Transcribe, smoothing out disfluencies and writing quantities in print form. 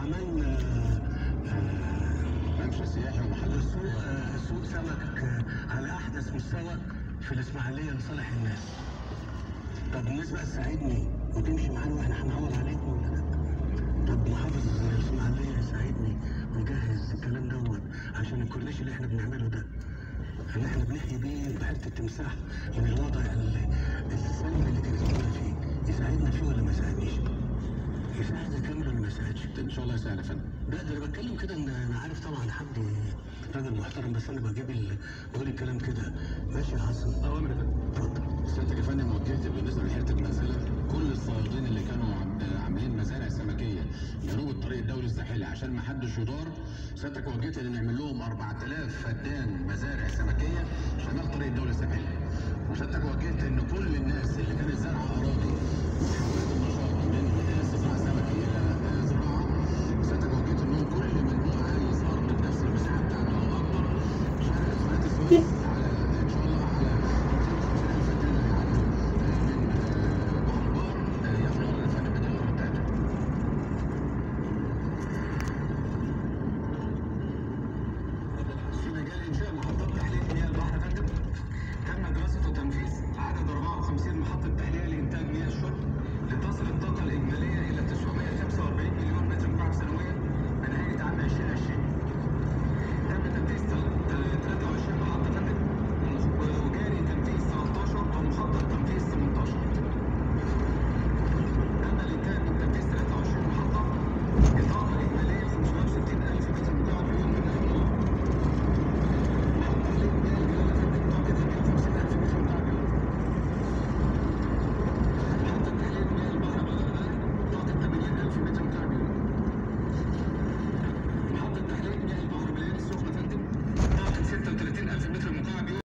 عملنا ممشى سياحي ومحل سوق سمك على احدث مستوى في الاسماعيليه لصالح الناس. طب الناس بقى تساعدني وتمشي معانا واحنا هنعوض عليكم ولا لا؟ طب محافظ الاسماعيليه يساعدني ويجهز الكلام دوت عشان الكورنيش اللي احنا بنعمله ده اللي احنا بنحيي بيه بحته التمساح من الوضع السلبي اللي كانت موجوده فيه، يساعدنا فيه ولا ما يساعدنيش؟ يساعد كامل ولا ما يساعدش؟ ان شاء الله يساعد يا فندم. ده انا بتكلم كده ان انا عارف طبعا حمدي راجل محترم، بس انا بقول الكلام كده. ماشي يا حسن؟ اوامر يا فندم. اتفضل. سيادتك يا فندم وجهت بالنسبه لحته المنزله كل الصيادين اللي كانوا عاملين مزارع سمكيه جنوب الطريق الدولي الساحلي عشان ما حدش يدار. سيادتك وجهت ان نعمل لهم 4000 فدان مزارع سمكيه شمال طريق الدولي الساحلي. وسيادتك وجهت ان كل الناس اللي كانت زارعه اراضي وحولت النشاط